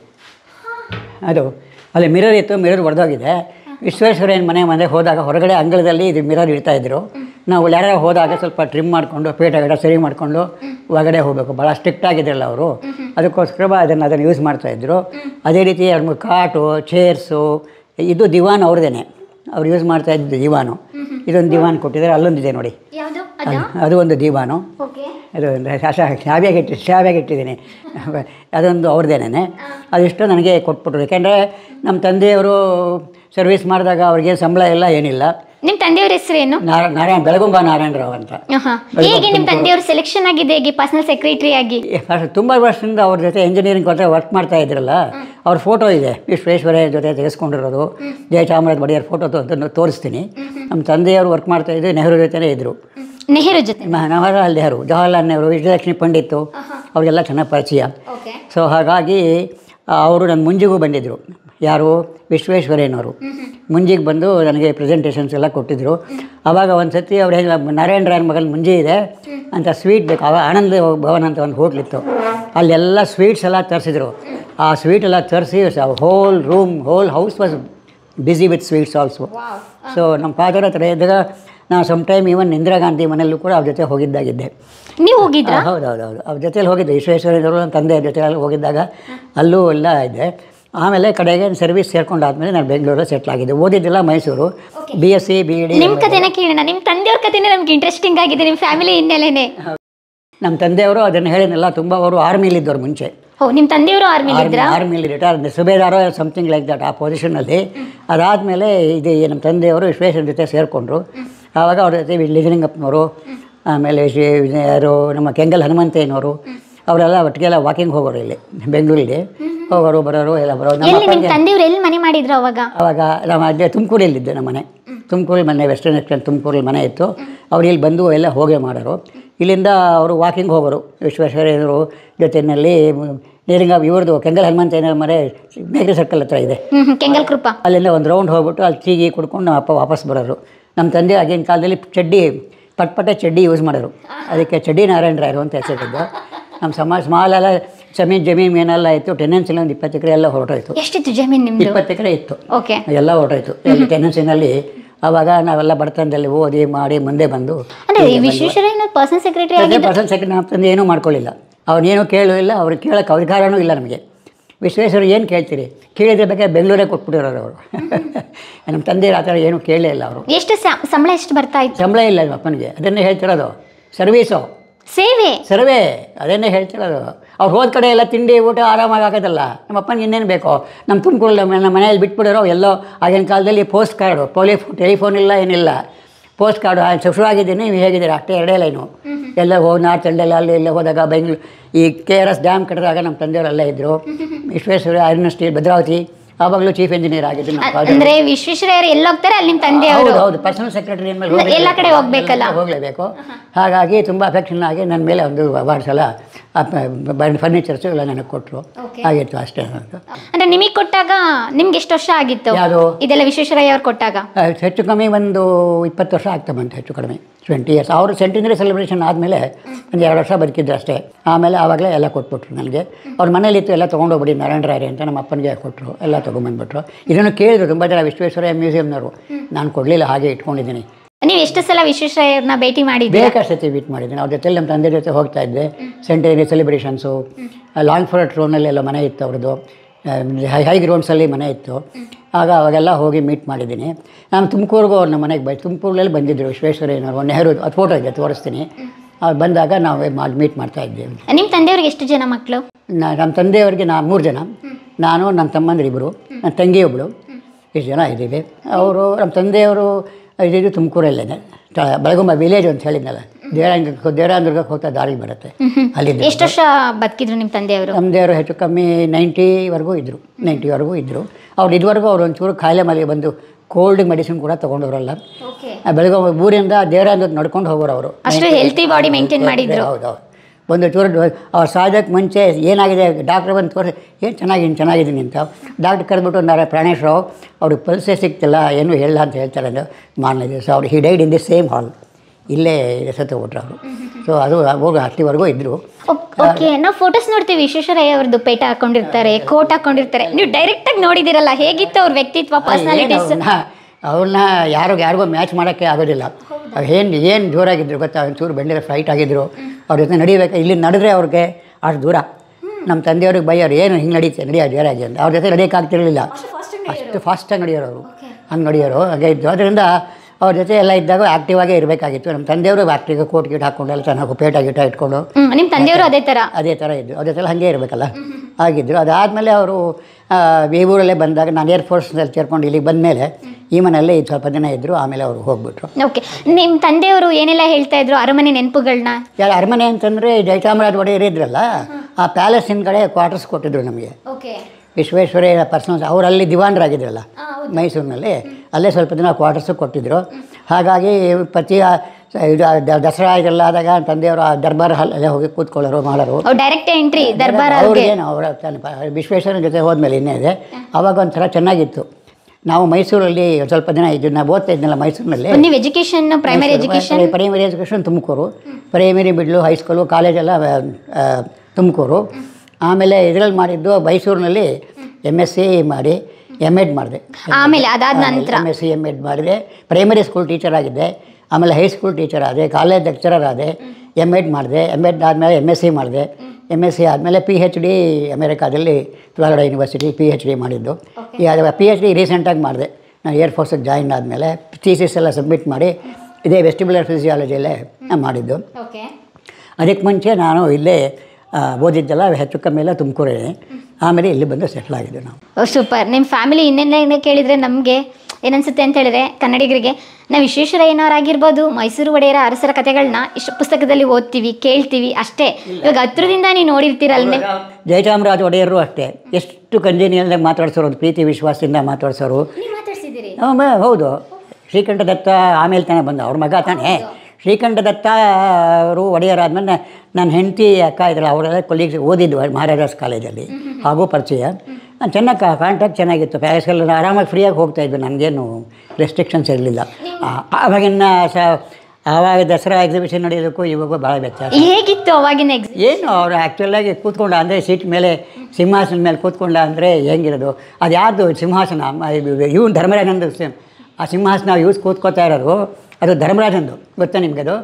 ಅದು ಅಲ್ಲಿ ಮಿರರ್ ಇತ್ತು, ಮಿರರ್ ಒಡೆದೋಗಿದೆ. ವಿಶ್ವೇಶ್ವರಯ್ಯನ ಮನೆ ಮನೆಗೆ ಹೋದಾಗ ಹೊರಗಡೆ ಅಂಗಳದಲ್ಲಿ ಇದು ಮಿರರ್ ಇಡ್ತಾಯಿದ್ರು. ನಾವು ಯಾರ್ಯಾರು ಹೋದಾಗ ಸ್ವಲ್ಪ ಟ್ರಿಮ್ ಮಾಡಿಕೊಂಡು ಪೇಟ ಗಿಡ ಸರಿ ಮಾಡಿಕೊಂಡು ಒಳಗಡೆ ಹೋಗಬೇಕು. ಭಾಳ ಸ್ಟ್ರಿಕ್ಟ್ ಆಗಿದ್ರಲ್ಲ ಅವರು, ಅದಕ್ಕೋಸ್ಕರ ಅದನ್ನು ಅದನ್ನು ಯೂಸ್ ಮಾಡ್ತಾಯಿದ್ರು. ಅದೇ ರೀತಿ ಎರಡು ಮೂರು ಕಾಟು, ಚೇರ್ಸು, ಇದು ದಿವಾನ್ ಅವ್ರದ್ದೇನೆ, ಅವ್ರು ಯೂಸ್ ಮಾಡ್ತಾ ಇದ್ದು ದಿವಾನು. ಇದೊಂದು ದಿವಾನ್ ಕೊಟ್ಟಿದ್ದಾರೆ, ಅಲ್ಲೊಂದಿದೆ ನೋಡಿ, ಅದು ಒಂದು ದಿವಾನು. ಅದು ಶಾವಿಯಾಗಿ ಇಟ್ಟು ಶಾವಿಯಾಗಿ ಇಟ್ಟಿದ್ದೀನಿ, ಅದೊಂದು ಅವ್ರದ್ದೇನೆ. ಅದಿಷ್ಟು ನನಗೆ ಕೊಟ್ಬಿಟ್ರು. ಯಾಕೆಂದರೆ ನಮ್ಮ ತಂದೆಯವರು ಸರ್ವಿಸ್ ಮಾಡಿದಾಗ ಅವ್ರಿಗೆ ಸಂಬಳ ಎಲ್ಲ ಏನಿಲ್ಲ. ನಿಮ್ಮ ತಂದೆಯವ್ರ ಹೆಸರು ಏನು? ನಾರಾಯಣ ಬೆಳಗುಂಬ ನಾರಾಯಣರಾವ್ ಅಂತ. ಹೇಗೆ ನಿಮ್ಮ ತಂದೆಯವರು ಸೆಲೆಕ್ಷನ್ ಆಗಿದೆ ಹೇಗೆ ಪರ್ಸನಲ್ ಸೆಕ್ರೆಟರಿ ಆಗಿ? ತುಂಬ ವರ್ಷದಿಂದ ಅವ್ರ ಜೊತೆ ಇಂಜಿನಿಯರಿಂಗ್ ಜೊತೆ ವರ್ಕ್ ಮಾಡ್ತಾ ಇದ್ರಲ್ಲ, ಅವ್ರ ಫೋಟೋ ಇದೆ ವಿಶ್ವೇಶ್ವರಯ್ಯ ಜೊತೆ ತೆಗೆಸ್ಕೊಂಡಿರೋದು. ಜಯಚಾಮರಾಜ ಒಡೆಯರ್ ಫೋಟೋ ತೋರಿಸ್ತೀನಿ. ನಮ್ಮ ತಂದೆಯವರು ವರ್ಕ್ ಮಾಡ್ತಾ ಇದ್ದು ನೆಹರು ಜೊತೆನೇ ಇದ್ದರು. ನೆಹರು ಜೊತೆ? ನವರಲಾಲ್ ನೆಹರು, ಜವಾಹರ್ಲಾಲ್ ನೆಹರು, ವಿಜಯಲಕ್ಷ್ಮಿ ಪಂಡಿತ್ತು, ಅವರಿಗೆಲ್ಲ ಚೆನ್ನಾಗಿ ಪರಿಚಯ. ಸೊ ಹಾಗಾಗಿ ಅವರು ನನ್ನ ಮುಂಜಿಗೂ ಬಂದಿದ್ದರು. ಯಾರು? ವಿಶ್ವೇಶ್ವರಯ್ಯನವರು ಮುಂಜಿಗೆ ಬಂದು ನನಗೆ ಪ್ರೆಸೆಂಟೇಷನ್ಸ್ ಎಲ್ಲ ಕೊಟ್ಟಿದ್ದರು. ಆವಾಗ ಒಂದು ಸತಿ ಅವ್ರು ಹೇಗೆ ನಾರಾಯಣ ರಾಯನ ಮಗನ ಮುಂಜಿ ಇದೆ ಅಂತ ಸ್ವೀಟ್ ಬೇಕು. ಆವಾಗ ಆನಂದ ಭವನ್ ಅಂತ ಒಂದು ಹೋಟ್ಲಿತ್ತು, ಅಲ್ಲೆಲ್ಲ ಸ್ವೀಟ್ಸ್ ಎಲ್ಲ ತರಿಸಿದ್ರು. ಆ ಸ್ವೀಟ್ ಎಲ್ಲ ತರಿಸಿ whole room whole house was busy with sweets also. So ನಮ್ಮ ಫಾದರ್ ಹತ್ರ ಇದ್ದಾಗ ನಾನು some time even Indira Gandhi ಮನೆಯಲ್ಲೂ ಕೂಡ ಅವ್ರ ಜೊತೆ ಹೋಗಿದ್ದಾಗಿದ್ದೆ. ನೀವು ಹೋಗಿದ್ರಾ? ಹೌದು ಹೌದು ಹೌದು ಅವ್ರ ಜೊತೆಲಿ ಹೋಗಿದ್ದೆ. ವಿಶ್ವೇಶ್ವರಯ್ಯನವರು ನಮ್ಮ ತಂದೆಯ ಜೊತೆ ಹೋಗಿದ್ದಾಗ ಅಲ್ಲೂ ಎಲ್ಲ ಇದೆ. ಆಮೇಲೆ ಕಡೆಗೆ ಸರ್ವಿಸ್ ಸೇರ್ಕೊಂಡಾದ್ಮೇಲೆ ನಾನು ಬೆಂಗಳೂರಲ್ಲಿ ಸೆಟ್ಲ್ ಆಗಿದ್ದೆ. ಓದಿದ್ದೆಲ್ಲ Mysuru, B S C B D. ನಿಮ್ಮ ಕಥೆನ ಕೇಳೋಣ. ನಿಮ್ಮ ತಂದೆಯವ್ರ ಕಥೆನೇ ನಮ್ಗೆ ಇಂಟ್ರೆಸ್ಟಿಂಗ್ ಆಗಿದೆ, ನಿಮ್ಮ ಫ್ಯಾಮಿಲಿ ಹಿನ್ನೆಲೆನೇ. ನಮ್ಮ ತಂದೆಯವರು ಅದನ್ನು ಹೇಳಿದ್ನಲ್ಲ, ತುಂಬ ಅವರು ಆರ್ಮಿಲಿದ್ದವ್ರು ಮುಂಚೆ. ಓ, ನಿಮ್ಮ ತಂದೆಯವರು ಆರ್ಮಿಲಿ ಆರ್ಮಿಲಿ ರಿಟೈರ್ ಸುಬೇದಾರೋ ಸಮಥಿಂಗ್ ಲೈಕ್ ದಟ್, ಆ ಪೊಸಿಷನಲ್ಲಿ. ಅದಾದಮೇಲೆ ಇದು ನಮ್ಮ ತಂದೆಯವರು ವಿಶ್ವೇಶ್ವರ ಜೊತೆ ಸೇರಿಕೊಂಡ್ರು. ಆವಾಗ ಅವ್ರ ಜೊತೆ ಲಿಂಗಪ್ಪನವರು, ಆಮೇಲೆ ಯಾರು ನಮ್ಮ ಕೆಂಗಲ್ ಹನುಮಂತಯ್ಯನವರು, ಅವರೆಲ್ಲ ಒಟ್ಟಿಗೆಲ್ಲ ವಾಕಿಂಗ್ ಹೋಗೋರು ಇಲ್ಲಿ ಬೆಂಗಳೂರಿಗೆ ಹೋಗೋರು ಬರೋರು ಎಲ್ಲ ಬರೋರು. ನಮ್ಮ ತಂದೆಯವರು ಎಲ್ಲಿ ಮನೆ ಮಾಡಿದ್ರು ಅವಾಗ? ಅವಾಗ ನಮ್ಮ ಅಜ್ಜ ತುಮಕೂರಲ್ಲಿದ್ದೆ, ನಮ್ಮ ಮನೆ ತುಮಕೂರಲ್ಲಿ ಮನೆ, ವೆಸ್ಟರ್ನ್ ಎಕ್ಸ್ಟೆಂಟ್ ತುಮಕೂರಲ್ಲಿ ಮನೆ ಇತ್ತು. ಅವ್ರು ಇಲ್ಲಿ ಬಂದು ಎಲ್ಲ ಹೋಗೇ ಮಾಡೋರು. ಇಲ್ಲಿಂದ ಅವರು ವಾಕಿಂಗ್ ಹೋಗೋರು ವಿಶ್ವೇಶ್ವರಯ್ಯನವರು ಜೊತೆಯಲ್ಲಿ. ನೀರಿಂಗ ಇವ್ರದ್ದು ಕೆಂಗಲ್ ಹನುಮಂತಯ್ಯನವ್ರ ಮನೆ ಮೇಘ್ರ ಸರ್ಕಲ್ ಹತ್ರ ಇದೆ, ಕೆಂಗಲ್ ಕೃಪಾ. ಅಲ್ಲಿಂದ ಒಂದು ರೌಂಡ್ ಹೋಗ್ಬಿಟ್ಟು ಅಲ್ಲಿ ಟೀಗಿ ಕುಡ್ಕೊಂಡು ನಮ್ಮ ಅಪ್ಪ ವಾಪಸ್ ಬರೋರು. ನಮ್ಮ ತಂದೆ ಆಗಿನ ಕಾಲದಲ್ಲಿ ಚಡ್ಡಿ ಪಟ್ಪಟ್ಟೆ ಚಡ್ಡಿ ಯೂಸ್ ಮಾಡೋರು, ಅದಕ್ಕೆ ಚಡ್ಡಿ ನಾರಾಯಣ ರಾಯರು ಅಂತ ಹೆಸರಿದ್ದು. ನಮ್ಮ ಸಮಾಜ ಸ್ಮಾಲೆಲ್ಲ ಜಮೀನು ಜಮೀನು ಏನೆಲ್ಲ ಇತ್ತು, ಟೆನೆನ್ಸಿನ ಒಂದು ಇಪ್ಪತ್ತು ಎಕರೆ ಎಲ್ಲ ಹೊರಟೋಯ್ತು. ಎಷ್ಟಿತ್ತು ಜಮೀನು ನಿಮ್ಮದು? ಇಪ್ಪತ್ತು ಎಕರೆ ಇತ್ತು. ಓಕೆ. ಎಲ್ಲ ಹೊರಟೋಯ್ತು ಟೆನೆನ್ಸಿನಲ್ಲಿ. ಆವಾಗ ನಾವೆಲ್ಲ ಬಡತನದಲ್ಲಿ ಓದಿ ಮಾಡಿ ಮುಂದೆ ಬಂದು ವಿಶ್ವೇಶ್ವರಯ್ಯನ ಪರ್ಸನಲ್ ಸೆಕ್ರೆಟರಿ ಆಗಿ ಪರ್ಸನಲ್ ಸೆಕ್ರೆಟರಿ ನಮ್ಮ ತಂದೆ ಏನೂ ಮಾಡ್ಕೊಳ್ಳಿಲ್ಲ. ಅವನೇನೂ ಕೇಳೂ ಇಲ್ಲ, ಅವ್ರಿಗೆ ಕೇಳೋಕ್ಕೆ ಅಧಿಕಾರನೂ ಇಲ್ಲ ನಮಗೆ. ವಿಶ್ವೇಶ್ವರ ಏನು ಕೇಳ್ತೀರಿ, ಕೇಳಿದ್ರೆ ಬೇಕಾದ್ರೆ ಬೆಂಗಳೂರೇ ಕೊಟ್ಬಿಟ್ಟಿರೋರು ಅವರು. ನಮ್ಮ ತಂದೆ ಆ ಥರ ಏನೂ ಕೇಳಲೇ ಇಲ್ಲ ಅವರು. ಎಷ್ಟು ಸಂಬಳ ಎಷ್ಟು ಬರ್ತಾ ಇತ್ತು? ಸಂಬಳ ಇಲ್ಲ ನಮ್ಮ ಅಪ್ಪನಿಗೆ, ಅದನ್ನೇ ಹೇಳ್ತಿರೋದು. ಸರ್ವೀಸು, ಸೇವೆ, ಸರ್ವೇ, ಅದನ್ನೇ ಹೇಳ್ತಿರೋದು. ಅವ್ರು ಹೋದ ಕಡೆ ಎಲ್ಲ ತಿಂಡಿ ಊಟ ಆರಾಮಾಗಿ ಆಗೋದಲ್ಲ. ನಮ್ಮ ಅಪ್ಪನಿಗೆ ಇನ್ನೇನು ಬೇಕೋ. ನಮ್ಮ ತುಮಕೂರಲ್ಲಿ ನಮ್ಮ ಮನೆಯಲ್ಲಿ ಬಿಟ್ಬಿಡೋರು ಎಲ್ಲೋ. ಆಗಿನ ಕಾಲದಲ್ಲಿ ಪೋಸ್ಟ್ ಕಾರ್ಡು, ಪೋಲಿ ಟೆಲಿಫೋನ್ ಇಲ್ಲ, ಏನಿಲ್ಲ. ಪೋಸ್ಟ್ ಕಾರ್ಡು ಶುರುವಾಗಿದ್ದೀನಿ, ನೀವು ಹೇಗಿದ್ದೀರಾ ಅಷ್ಟೇ, ಎರಡೇ ಲೈನು. ಎಲ್ಲ ಹೋಗಿ ನಾರ್ತ್ ಎಂಡೆಲ್ಲ ಅಲ್ಲಿ ಎಲ್ಲ ಹೋದಾಗ ಬೆಂಗಳೂರು ಈ ಕೆ ಆರ್ ಎಸ್ ಡ್ಯಾಮ್ ಕಟ್ಟಿದಾಗ ನಮ್ಮ ತಂದೆಯವರೆಲ್ಲ ಇದ್ದರು. ವಿಶ್ವೇಶ್ವರ ಐರನ್ ಸ್ಟೀಲ್ ಭದ್ರಾವತಿ, ಆವಾಗಲೂ ಚೀಫ್ ಇಂಜಿನಿಯರ್ ಆಗಿದ್ದು. ಅಂದ್ರೆ ವಿಶ್ವೇಶ್ವರಯ್ಯರು ಎಲ್ಲ ಹೋಗ್ತಾರೆ ಅಲ್ಲಿ ನಿಮ್ಮ ತಂದೆ ಅವರು? ಹೌದು, ಪರ್ಸನಲ್ ಸೆಕ್ರೆಟರಿ ಮೇಲೆ ಎಲ್ಲ ಕಡೆ ಹೋಗ್ಬೇಕಲ್ಲ, ಹೋಗಲೇಬೇಕು. ಹಾಗಾಗಿ ತುಂಬ ಅಫೆಕ್ಷನ್ ಆಗಿ ನನ್ನ ಮೇಲೆ ಒಂದು ಅವಾರ್ಡ್ಸ್ ಎಲ್ಲ ಫರ್ನಿಚರ್ಸು ಎಲ್ಲ ನನಗೆ ಕೊಟ್ಟರು. ಆಗಿತ್ತು ಅಷ್ಟೇ. ಅಂದರೆ ನಿಮಗೆ ಕೊಟ್ಟಾಗ ನಿಮ್ಗೆ ಎಷ್ಟು ವರ್ಷ ಆಗಿತ್ತು? ಯಾವುದು ಇದೆಲ್ಲ ವಿಶ್ವೇಶ್ವರಯ್ಯ ಅವ್ರು ಕೊಟ್ಟಾಗ? ಹೆಚ್ಚು ಕಮ್ಮಿ ಒಂದು ಇಪ್ಪತ್ತು ವರ್ಷ ಆಗ್ತಾ ಬಂತು, ಹೆಚ್ಚು ಕಡಿಮೆ ಟ್ವೆಂಟಿ ಇಯರ್ಸ್. ಅವರು ಸೆಂಟಿನರಿ ಸೆಲೆಬ್ರೇಷನ್ ಆದಮೇಲೆ ಒಂದು ಎರಡು ವರ್ಷ ಬದುಕಿದ್ರು ಅಷ್ಟೇ. ಆಮೇಲೆ ಆವಾಗಲೇ ಎಲ್ಲ ಕೊಟ್ಬಿಟ್ರು ನನಗೆ. ಅವ್ರ ಮನೇಲಿತ್ತು, ಎಲ್ಲ ತೊಗೊಂಡೋಗ್ಬಿಡಿ ನಾರಾಯಣ ರಾಯರೇ ಅಂತ ನಮ್ಮ ಅಪ್ಪನಿಗೆ ಕೊಟ್ಟರು, ಎಲ್ಲ ತೊಗೊಂಬಂದ್ಬಿಟ್ರು. ಇದನ್ನು ಕೇಳಿದ್ರು ತುಂಬ ಜನ ವಿಶ್ವೇಶ್ವರಯ್ಯ ಮ್ಯೂಸಿಯಮ್ನವರು. ನಾನು ಕೊಡಲಿಲ್ಲ, ಹಾಗೆ ಇಟ್ಕೊಂಡಿದ್ದೀನಿ. ನೀವು ಎಷ್ಟು ಸಲ ವಿಶ್ವೇಶ್ವರಯ್ಯವ್ರನ್ನ ಭೇಟಿ ಮಾಡಿದ್ದೆ? ಬೇಕಷ್ಟೇ ಭೇಟಿ ಮಾಡಿದ್ದೀನಿ. ಅವ್ರ ಜೊತೆಲಿ ನಮ್ಮ ತಂದೆ ಜೊತೆ ಹೋಗ್ತಾ ಇದ್ದೆ. ಸೆಂಟರಿ ಸೆಲೆಬ್ರೇಷನ್ಸು, ಲಾಂಗ್ ಫೋರ್ಟ್ ರೋಡ್ನಲ್ಲೆಲ್ಲ ಮನೆ ಇತ್ತು ಅವ್ರದ್ದು, ಹೈ ಹೈ ಗ್ರೌಂಡ್ಸಲ್ಲಿ ಮನೆ ಇತ್ತು. ಆಗ ಅವಾಗೆಲ್ಲ ಹೋಗಿ ಮೀಟ್ ಮಾಡಿದ್ದೀನಿ. ನಾನು ತುಮಕೂರಿಗೂ ಅವ್ರ ನಮ್ಮ ಮನೆಗೆ ಬೈ ತುಮಕೂರಲ್ಲಿ ಬಂದಿದ್ದರು ವಿಶ್ವೇಶ್ವರಯ್ಯನವರು. ನೆಹರು ಅದು ಫೋಟೋ ಇದೆ, ತೋರಿಸ್ತೀನಿ. ಅವ್ರು ಬಂದಾಗ ನಾವು ಮಾಡಿ ಮೀಟ್ ಮಾಡ್ತಾ ಇದ್ದೀವಿ. ನಿಮ್ಮ ತಂದೆಯವ್ರಿಗೆ ಎಷ್ಟು ಜನ ಮಕ್ಕಳು? ನಮ್ಮ ತಂದೆಯವರಿಗೆ ನಾ ಮೂರು ಜನ, ನಾನು ನನ್ನ ತಮ್ಮಂದಿರಿಬ್ಬರು, ನನ್ನ ತಂಗಿ ಒಬ್ಬಳು, ಇಷ್ಟು ಜನ ಇದ್ದೀವಿ. ಅವರು ನಮ್ಮ ತಂದೆಯವರು ಇದ್ದಿದ್ದು ತುಮಕೂರಲ್ಲೇ, ಬೆಳಗುಂಬ ವಿಲೇಜ್ ಅಂತ ಹೇಳಿದ್ನಲ್ಲ, ದೇವರಾಂಗ ದೇವರಾಂದುರ್ಗಕ್ಕೆ ಹೋಗ್ತಾ ದಾರಿಗೆ ಬರುತ್ತೆ, ಅಲ್ಲಿದ್ದ. ಎಷ್ಟು ವರ್ಷ ಬದುಕಿದ್ರು ನಿಮ್ಮ ತಂದೆಯವರು? ತಂದೆಯವರು ಹೆಚ್ಚು ಕಮ್ಮಿ ನೈಂಟಿವರೆಗೂ ಇದ್ದರು, ನೈಂಟಿವರೆಗೂ ಇದ್ದರು. ಅವ್ರು ಇದುವರೆಗೂ ಅವ್ರು ಒಂಚೂರು ಕಾಯಿಲೆ ಮನೆಗೆ ಬಂದು ಕೋಲ್ಡ್ ಮೆಡಿಸಿನ್ ಕೂಡ ತೊಗೊಂಡವರಲ್ಲ. ಬೆಳಗ್ಗೆ ಊರಿಂದ ದೇವರಾಂದುರ್ಗಕ್ಕೆ ನಡ್ಕೊಂಡು ಹೋಗೋರು ಅವರು. ಅಷ್ಟು ಹೆಲ್ತಿ ಬಾಡಿ ಮೇಂಟೈನ್ ಮಾಡಿದ್ರು. ಹೌದೌದು. ಒಂದು ಚೂರು ಅವ್ರು ಸಾಯೋದಕ್ಕೆ ಮುಂಚೆ ಏನಾಗಿದೆ ಡಾಕ್ಟ್ರ್ ಬಂದು ತೋರಿಸಿ, ಏನು ಚೆನ್ನಾಗಿದ್ದೀನಿ ಚೆನ್ನಾಗಿದ್ದೀನಿ ಅಂತ. ಡಾಕ್ಟ್ರ್ ಕರೆದ್ಬಿಟ್ಟು ನಾರಾಯಣ ಪ್ರಾಣೇಶ್ ರಾವ್ ಅವ್ರಿಗೆ ಪಲ್ಸೇ ಸಿಗ್ತಿಲ್ಲ, ಏನೂ ಹೇಳ ಅಂತ ಹೇಳ್ತಾರೆ ಅಂದರೆ ಮಾರನೇ ದಿವಸ ಅವ್ರು he died in the same hall, ಇಲ್ಲೇ ಸತ್ತೋಗ್ಬಿಟ್ರು ಅವರು. ಸೊ ಅದು ಹೋಗಿ ಅಲ್ಲಿವರೆಗೂ ಇದ್ದರು. ಓಕೆ, ನಾವು ಫೋಟೋಸ್ ನೋಡ್ತೀವಿ, ವಿಶ್ವೇಶ್ವರಯ್ಯ ಅವ್ರದ್ದು ಪೇಟ ಹಾಕೊಂಡಿರ್ತಾರೆ, ಕೋಟ್ ಹಾಕೊಂಡಿರ್ತಾರೆ. ನೀವು ಡೈರೆಕ್ಟಾಗಿ ನೋಡಿದಿರಲ್ಲ, ಹೇಗಿತ್ತು ಅವ್ರ ವ್ಯಕ್ತಿತ್ವ, ಪರ್ಸನಾಲಿಟೀಸ್? ಅವ್ರನ್ನ ಯಾರು ಯಾರಿಗೂ ಮ್ಯಾಚ್ ಮಾಡೋಕ್ಕೆ ಆಗೋದಿಲ್ಲ. ಏನು ಏನು ಜೋರಾಗಿದ್ರು ಗೊತ್ತಾ, ಒಂಚೂರು ಬೆಂಡಿರ ಫ್ಲೈಟ್ ಆಗಿದ್ರು. ಅವ್ರ ಜೊತೆ ನಡಿಬೇಕು, ಇಲ್ಲಿ ನಡೆದ್ರೆ ಅವ್ರಿಗೆ ಅಷ್ಟು ದೂರ. ನಮ್ಮ ತಂದೆಯವ್ರಿಗೆ ಬೈಯೋರು, ಏನು ಹಿಂಗೆ ನಡೀತೆ ನಡಿಯೋದು ಜೋರಾಗಿ ಅಂತ. ಅವ್ರ ಜೊತೆ ನಡೆಯೋಕ್ಕಾಗ್ತಿರಲಿಲ್ಲ, ಅಷ್ಟು ಫಾಸ್ಟಾಗಿ ನಡೆಯೋರು ಅವರು, ಹಂಗೆ ನಡೆಯೋರು. ಹಾಗೆ ಇದ್ದು ಅದರಿಂದ ಅವ್ರ ಜೊತೆ ಎಲ್ಲ ಇದ್ದಾಗ ಆ್ಯಕ್ಟಿವ್ ಆಗೇ ಇರಬೇಕಾಗಿತ್ತು. ನಮ್ಮ ತಂದೆಯವರು ಆ್ಯಕ್ಟಿವ್ ಕೋಟ್ ಗೀಟ್ ಹಾಕ್ಕೊಂಡು ಎಲ್ಲ ಚೆನ್ನಾಗಿ ಪೇಟ ಗೀಟ ಇಟ್ಕೊಂಡು ನಿಮ್ಮ ತಂದೆಯವರು ಅದೇ ಥರ ಅದೇ ಥರ ಇದ್ದರು. ಅವ್ರ ಜೊತೆಲ್ಲ ಹಾಗೆ ಇರಬೇಕಲ್ಲ, ಆಗಿದ್ದರು. ಅದಾದಮೇಲೆ ಅವರು ಈ ಊರಲ್ಲೇ ಬಂದಾಗ ನಾನು ಏರ್ಫೋರ್ಸ್ನಲ್ಲಿ ಸೇರ್ಕೊಂಡು ಇಲ್ಲಿಗೆ ಬಂದಮೇಲೆ ಈ ಮನೆಯಲ್ಲೇ ಇದು ಸ್ವಲ್ಪ ದಿನ ಇದ್ದರು. ಆಮೇಲೆ ಅವರು ಹೋಗ್ಬಿಟ್ರು. ಓಕೆ, ನಿಮ್ಮ ತಂದೆಯವರು ಏನೆಲ್ಲ ಹೇಳ್ತಾ ಇದ್ರು ಅರಮನೆ ನೆನಪುಗಳನ್ನ? ಯಾರು ಅರಮನೆ ಅಂತಂದರೆ ಜಯಚಾಮರಾಜ ಒಡೆಯರ್ ಇದ್ರಲ್ಲ, ಆ ಪ್ಯಾಲೇಸ್ ಹಿಂದ್ಗಡೆ ಕ್ವಾರ್ಟರ್ಸ್ ಕೊಟ್ಟಿದ್ರು ನಮಗೆ. ಓಕೆ, ವಿಶ್ವೇಶ್ವರಯ್ಯ ಪರ್ಸನಲ್ಸ್ ಅವರು ಅಲ್ಲಿ ದಿವಾನರಾಗಿದ್ರಲ್ಲ ಮೈಸೂರಿನಲ್ಲಿ, ಅಲ್ಲೇ ಸ್ವಲ್ಪ ದಿನ ಕ್ವಾರ್ಟರ್ಸು ಕೊಟ್ಟಿದ್ದರು. ಹಾಗಾಗಿ ಪ್ರತಿ ಇದು ದಸರಾ ಇದೆಲ್ಲ ಆದಾಗ ತಂದೆಯವರು ಆ ದರ್ಬಾರ್ ಅಲ್ಲೇ ಹೋಗಿ ಕೂತ್ಕೊಳ್ಳೋರು ಮಾಡೋರು. ಡೈರೆಕ್ಟ್ ಎಂಟ್ರಿ ದರ್ಬಾರ್ ಅವ್ರಿಗೇನು ಅವರ ವಿಶ್ವೇಶ್ವರನ ಜೊತೆ ಹೋದ್ಮೇಲೆ ಇನ್ನೇ ಇದೆ. ಅವಾಗ ಒಂಥರ ಚೆನ್ನಾಗಿತ್ತು. ನಾವು ಮೈಸೂರಲ್ಲಿ ಸ್ವಲ್ಪ ದಿನ ಇದ್ದು, ನಾವು ಓದ್ತಾ ಇದ್ನಲ್ಲ ಮೈಸೂರಿನಲ್ಲಿ. ನೀವು education primary education primary education Tumakuru, primary middle high school ಕಾಲೇಜೆಲ್ಲ ತುಮಕೂರು. ಆಮೇಲೆ ಇದರಲ್ಲಿ ಮಾಡಿದ್ದು ಮೈಸೂರಿನಲ್ಲಿ ಎಮ್ ಎಸ್ ಸಿ ಮಾಡಿ ಎಮ್ ಎಡ್ ಮಾಡಿದೆ. ಆಮೇಲೆ ಅದಾದ ನಂತರ M S C M Ed ಮಾಡಿದೆ. ಪ್ರೈಮರಿ ಸ್ಕೂಲ್ ಟೀಚರ್ ಆಗಿದ್ದೆ, ಆಮೇಲೆ ಹೈಸ್ಕೂಲ್ ಟೀಚರ್ ಆದೆ, ಕಾಲೇಜ್ ಲೆಕ್ಚರರ್ ಆದೆ, ಎಮ್ ಎಡ್ ಮಾಡಿದೆ. ಎಮ್ ಎಡ್ ಆದಮೇಲೆ ಎಮ್ ಎಸ್ ಸಿ ಮಾಡಿದೆ. ಎಮ್ ಎಸ್ ಸಿ ಆದಮೇಲೆ ಪಿ ಹೆಚ್ ಡಿ ಅಮೆರಿಕಾದಲ್ಲಿ Florida university P H D ಮಾಡಿದ್ದು. ಈಗ ಪಿ ಹೆಚ್ ಡಿ ರೀಸೆಂಟಾಗಿ ಮಾಡಿದೆ. ನಾನು ಏರ್ಫೋರ್ಸಿಗೆ ಜಾಯಿನ್ ಆದಮೇಲೆ ಥೀಸಿಸ್ ಎಲ್ಲ ಸಬ್ಮಿಟ್ ಮಾಡಿ ಇದೇ ವೆಸ್ಟಿಬ್ಯುಲರ್ ಫಿಸಿಯಾಲಜಿಯಲ್ಲೇ ಮಾಡಿದ್ದು. ಅದಕ್ಕೆ ಮುಂಚೆ ನಾನು ಇಲ್ಲೇ ಓದಿದ್ದೆಲ್ಲ ಹೆಚ್ಚು ಕಮ್ಮಿ ಎಲ್ಲ ತುಮಕೂರೇ. ಆಮೇಲೆ ಇಲ್ಲಿ ಬಂದು ಸೆಟ್ಲ್ ಆಗಿದ್ದು ನಾವು. ಸೂಪರ್. ನಿಮ್ಮ ಫ್ಯಾಮಿಲಿ ಇನ್ನೇನೇ ಕೇಳಿದರೆ ನಮಗೆ ಏನನ್ಸುತ್ತೆ ಅಂತ ಹೇಳಿದ್ರೆ, ಕನ್ನಡಿಗರಿಗೆ ನಾವು ವಿಶ್ವೇಶ್ವರಯ್ಯನವರಾಗಿರ್ಬೋದು, ಮೈಸೂರು ಒಡೆಯರ ಅರಸರ ಕಥೆಗಳನ್ನ ಇಷ್ಟು ಪುಸ್ತಕದಲ್ಲಿ ಓದ್ತೀವಿ, ಕೇಳ್ತೀವಿ ಅಷ್ಟೇ. ಇವಾಗ ಹತ್ರದಿಂದ ನೀವು ನೋಡಿರ್ತೀರಲ್ಲ. ಜಯಚಾಮರಾಜ ಒಡೆಯರು ಅಷ್ಟೇ, ಎಷ್ಟು ಕಂಜಿನಿಯಲ್ದಾಗ ಮಾತಾಡ್ಸೋರು, ಒಂದು ಪ್ರೀತಿ ವಿಶ್ವಾಸದಿಂದ ಮಾತಾಡ್ಸೋರು. ಹೌದು, ಶ್ರೀಕಂಠ ದತ್ತ ಆಮೇಲೆ ತಾನೇ ಬಂದ, ಅವ್ರ ಮಗ ತಾನೇ ಶ್ರೀಕಂಠ ದತ್ತ ಅವರು ಒಡೆಯರಾದ್ಮೇಲೆ ನನ್ನ ಹೆಂಡತಿ ಅಕ್ಕ ಇದ್ರಲ್ಲ, ಅವರೆಲ್ಲ ಕೊಲೀಗ್ಸ್ ಓದಿದ್ದು ಮಹಾರಾಜಾಸ್ ಕಾಲೇಜಲ್ಲಿ, ಹಾಗೂ ಪರಿಚಯ. ನಾನು ಚೆನ್ನಾಗಿ ಕಾಂಟ್ಯಾಕ್ಟ್ ಚೆನ್ನಾಗಿತ್ತು. ಪ್ಯಾಲೇಸ್ಗೆಲ್ಲ ಆರಾಮಾಗಿ ಫ್ರೀಯಾಗಿ ಹೋಗ್ತಾಯಿದ್ವಿ, ನನಗೇನು ರೆಸ್ಟ್ರಿಕ್ಷನ್ಸ್ ಇರಲಿಲ್ಲ. ಆವಾಗಿನ ಸ ಆವಾಗ ದಸರಾ ಎಕ್ಸಿಬಿಷನ್ ನಡೆಯೋದಕ್ಕೂ ಇವಾಗೂ ಭಾಳ ವ್ಯತ್ಯಾಸ. ಹೇಗಿತ್ತು ಅವಾಗಿನ ಎಕ್ಸಿ ಏನು ಅವರು ಆ್ಯಕ್ಚುಲಾಗಿ ಕೂತ್ಕೊಂಡ ಅಂದರೆ ಸೀಟ್ ಮೇಲೆ ಸಿಂಹಾಸನ ಮೇಲೆ ಕೂತ್ಕೊಂಡ ಅಂದರೆ ಹೆಂಗಿರೋದು, ಅದು ಯಾರ್ದು ಸಿಂಹಾಸನ, ಇವನು ಧರ್ಮರಾಜಂದು ಆ ಸಿಂಹಾಸನ ಯೂಸ್ ಕೂತ್ಕೋತಾ ಇರೋದು, ಅದು ಧರ್ಮರಾಜಂದು. ಗೊತ್ತಾ ನಿಮಗೆ? ಅದು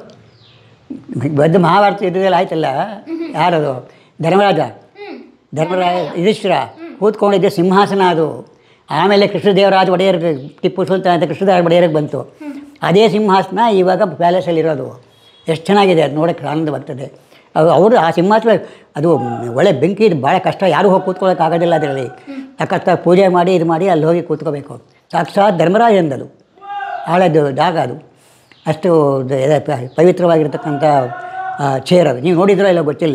ಬದ್ದು ಮಹಾಭಾರತ ಯುದ್ಧದಲ್ಲಿ ಆಯ್ತಲ್ಲ, ಯಾರದು? ಧರ್ಮರಾಜ. ಧರ್ಮರಾಜ ಯುಧಿಷ್ಠಿರ ಕೂತ್ಕೊಂಡಿದ್ದೆ ಸಿಂಹಾಸನ ಅದು. ಆಮೇಲೆ ಕೃಷ್ಣದೇವರಾಜ ಒಡೆಯರ್ಗೆ, ಟಿಪ್ಪು ಸುಲ್ತಾನ್ ಅಂತ ಕೃಷ್ಣದೇವರಾಜ ಒಡೆಯರ್ಗೆ ಬಂತು. ಅದೇ ಸಿಂಹಾಸನ ಇವಾಗ ಪ್ಯಾಲೇಸಲ್ಲಿರೋದು. ಎಷ್ಟು ಚೆನ್ನಾಗಿದೆ, ಅದು ನೋಡೋಕ್ಕೆ ಆನಂದ ಬರ್ತದೆ. ಅದು ಅವರು ಆ ಸಿಂಹಾಸನ ಅದು ಒಳ್ಳೆ ಬೆಂಕಿ, ಇದು ಭಾಳ ಕಷ್ಟ, ಯಾರೂ ಹೋಗಿ ಕೂತ್ಕೊಳ್ಳೋಕೆ ಆಗೋದಿಲ್ಲ. ಅದರಲ್ಲಿ ಸಖತ್ತಾಗಿ ಪೂಜೆ ಮಾಡಿ ಇದು ಮಾಡಿ ಅಲ್ಲಿ ಹೋಗಿ ಕೂತ್ಕೋಬೇಕು. ಸಾಕ್ಷಾತ್ ಧರ್ಮರಾಜಂದದು ಹಾಳದ್ದು ಜಾಗ ಅದು. ಅಷ್ಟು ಪವಿತ್ರವಾಗಿರ್ತಕ್ಕಂಥ ಚೇರ್ ಅದು. ನೀವು ನೋಡಿದ್ರೋ ಇಲ್ಲ ಗೊತ್ತಿಲ್ಲ,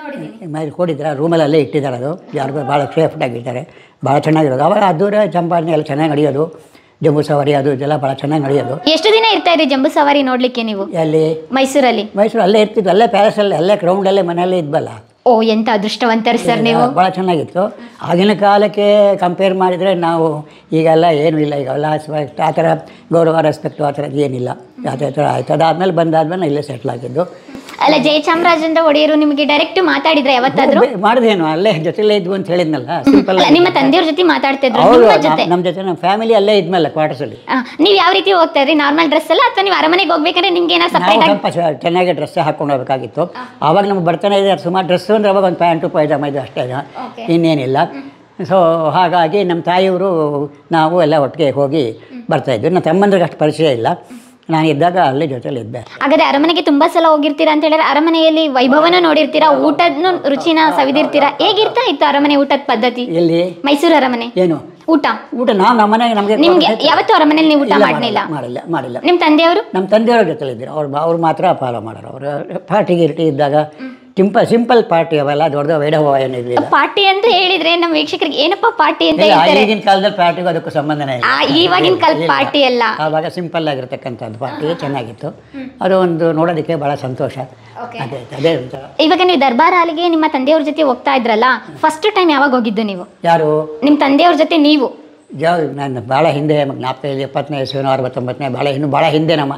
ಕೊಡಿದ್ರೆ ರೂಮಲ್ಲಿ ಅಲ್ಲೇ ಇಟ್ಟಿದ್ದಾರೆ. ಅದು ಯಾರಿಗೂ ಭಾಳ ಸೇಫ್ಟಾಗಿರ್ತಾರೆ, ಭಾಳ ಚೆನ್ನಾಗಿರೋದು. ಅವಾಗ ಅದ್ದೂರ ಚಂಪಾರಣೆ ಎಲ್ಲ ಚೆನ್ನಾಗಿ ನಡೆಯೋದು, ಜಂಬೂ ಸವಾರಿ ಅದು ಇದೆಲ್ಲ ಭಾಳ ಚೆನ್ನಾಗಿ ನಡೆಯೋದು. ಎಷ್ಟು ದಿನ ಇರ್ತಾ ಇರಿ ಜಂಬೂ ಸವಾರಿ ನೋಡಲಿಕ್ಕೆ ನೀವು? ಎಲ್ಲಿ? ಮೈಸೂರಲ್ಲಿ. ಮೈಸೂರು ಅಲ್ಲೇ ಇರ್ತಿದ್ವಿ, ಅಲ್ಲೇ ಪ್ಯಾಲೇಸಲ್ಲಿ, ಅಲ್ಲೇ ಗ್ರೌಂಡಲ್ಲೇ ಮನೆಯಲ್ಲೇ ಇದ್ವಲ್ಲ. ಓ, ಎಂಥ ಅದೃಷ್ಟವಂತರು ಸರ್ ನೀವು. ಭಾಳ ಚೆನ್ನಾಗಿತ್ತು. ಆಗಿನ ಕಾಲಕ್ಕೆ ಕಂಪೇರ್ ಮಾಡಿದರೆ ನಾವು ಈಗೆಲ್ಲ ಏನೂ ಇಲ್ಲ. ಈಗೆಲ್ಲ ಆ ಥರ ಗೌರವ ರೆಸ್ಪೆಕ್ಟು ಆ ಥರದ್ದು ಏನಿಲ್ಲ. ಅದೇ ಥರ ಆಯ್ತು. ಅದಾದಮೇಲೆ ಬಂದಾದ್ಮೇಲೆ ಇಲ್ಲೇ ಸೆಟ್ಲ್ ಆಗಿದ್ದು. ಅಲ್ಲ, ಜಯಚಾಮರಾಜೇಂದ್ರ ಒಡೆಯರು ನಿಮಗೆ ಡೈರೆಕ್ಟ್ ಮಾತಾಡಿದ್ರೆ ಯಾವತ್ತಾದ್ರೂ? ಮಾಡಿದೇನು, ಅಲ್ಲೇ ಜೊತೆಲೇ ಇದ್ವು ಅಂತ ಹೇಳಿದ್ನಲ್ಲ. ನಿಮ್ಮ ತಂದೆಯವ್ರ ಜೊತೆ ಮಾತಾಡ್ತಿದ್ರು? ನಮ್ಮ ಜೊತೆ ನಮ್ಮ ಫ್ಯಾಮಿಲಿ ಅಲ್ಲೇ ಇದ್ಮೇಲೆ ಕ್ವಾರ್ಟರ್ಸಲ್ಲಿ. ನೀವು ಯಾವ ರೀತಿ ಹೋಗ್ತಾ ಇದ್ರಿ? ನಾರ್ಮಲ್ ಡ್ರೆಸ್ ಅಲ್ಲ, ಅಥವಾ ನೀವು ಅರಮನೆಗೆ ಹೋಗ್ಬೇಕಾದ್ರೆ ನಿಮ್ಗೆ ಏನಾದ್ರು ಸಪ್ರೇಟ್? ಸ್ವಲ್ಪ ಚೆನ್ನಾಗಿ ಡ್ರೆಸ್ ಹಾಕೊಂಡು ಹೋಗ್ಬೇಕಾಗಿತ್ತು. ಆವಾಗ ನಮ್ಗೆ ಬರ್ತಾನೆ ಇದೆ ಸುಮಾರು ಡ್ರೆಸ್ಸು ಅಂದರೆ ಅವಾಗ ಒಂದು ಪ್ಯಾಂಟು ಪೈಜಾಮ ಇದು ಅಷ್ಟೇ, ಇನ್ನೇನಿಲ್ಲ. ಸೊ ಹಾಗಾಗಿ ನಮ್ಮ ತಾಯಿಯವರು ನಾವು ಎಲ್ಲ ಒಟ್ಟಿಗೆ ಹೋಗಿ ಬರ್ತಾಯಿದ್ವಿ. ನನ್ನ ತಮ್ಮಂದ್ರಿಗೆ ಅಷ್ಟು ಪರಿಚಯ ಇಲ್ಲ, ನಾನು ಇದ್ದಾಗ ಅಲ್ಲೇ ಜೊತೆಲಿ ಇದ್ದೆ. ಹಾಗಾದ್ರೆ ಅರಮನೆಗೆ ತುಂಬಾ ಸಲ ಹೋಗಿರ್ತೀರಾ ಅಂತ ಹೇಳಿದ್ರೆ, ಅರಮನೆಯಲ್ಲಿ ವೈಭವನ ನೋಡಿರ್ತೀರಾ, ಊಟದ ರುಚಿನ ಸವಿದಿರ್ತೀರಾ. ಹೇಗಿರ್ತಾ ಇತ್ತು ಅರಮನೆ ಊಟದ ಪದ್ಧತಿ? ಎಲ್ಲಿ? ಮೈಸೂರು ಅರಮನೆ. ಏನು ಊಟ? ಊಟ ನಾವು ನಮ್ಮ ಮನೆಗೆ ನಮಗೆ ನಿಮ್ಗೆ ಯಾವತ್ತೂ ಅರಮನೆಯಲ್ಲಿ ನೀವು ಊಟ ಮಾಡಲಿಲ್ಲ? ಮಾಡಿಲ್ಲ ಮಾಡಿಲ್ಲ ನಿಮ್ಮ ತಂದೆಯವರು? ನಮ್ಮ ತಂದೆಯವ್ರ ಜೊತೆಲಿ ಇದ್ದರು. ಅವ್ರು ಅವ್ರು ಮಾತ್ರ ಫಾಲೋ ಮಾಡೋರು. ಅವರು ಪಾರ್ಟಿ ಗಿರ್ಟಿ ಇದ್ದಾಗ ಸಿಂಪಲ್ ಸಿಂಪಲ್ ಪಾರ್ಟಿ, ಅವೆಲ್ಲ ದೊಡ್ಡ ವೈಢವ ಏನಿರಲಿಲ್ಲ. ಪಾರ್ಟಿ ಅಂತ ಹೇಳಿದ್ರೆ ನಮ್ಮ ವೀಕ್ಷಕರಿಗೆ ಏನಪ್ಪ ಪಾರ್ಟಿ ಅಂತ ಹೇಳ್ತಾರೆ. ಈಗಿನ ಕಾಲದಲ್ಲಿ ಪಾರ್ಟಿಗೂ ಅದಕ್ಕೂ ಸಂಬಂಧನೇ ಇಲ್ಲ. ಇವಾಗಿನ ಕಾಲದ ಪಾರ್ಟಿ ಅಲ್ಲ, ಆವಾಗ ಸಿಂಪಲ್ ಆಗಿರ್ತಕ್ಕಂಥದ್ದು ಪಾರ್ಟಿ ಚೆನ್ನಾಗಿತ್ತು. ಅದು ಒಂದು ನೋಡೋದಕ್ಕೆ ಬಹಳ ಸಂತೋಷ. ಅದೇ ಅದೇ ಇವಾಗ ನೀವು ದರ್ಬಾರ್ ಹಾಲಿಗೆ ನಿಮ್ಮ ತಂದೆಯವ್ರ ಜೊತೆ ಹೋಗ್ತಾ ಇದ್ರಲ್ಲ, ಫಸ್ಟ್ ಟೈಮ್ ಯಾವಾಗ ಹೋಗಿದ್ದು ನೀವು? ಯಾರು? ನಿಮ್ಮ ತಂದೆಯವ್ರ ಜೊತೆ ನೀವು? ಯಾವ ನಾನು ಭಾಳ ಹಿಂದೆ ಜ್ಞಾಪಕ ಇದೆ. ಎಪ್ಪತ್ತನೇ ಇಸ್ವಿನೋ ಅರವತ್ತೊಂಬತ್ತನೇ ಭಾಳ ಇನ್ನು ಭಾಳ ಹಿಂದೆ ನಮ್ಮ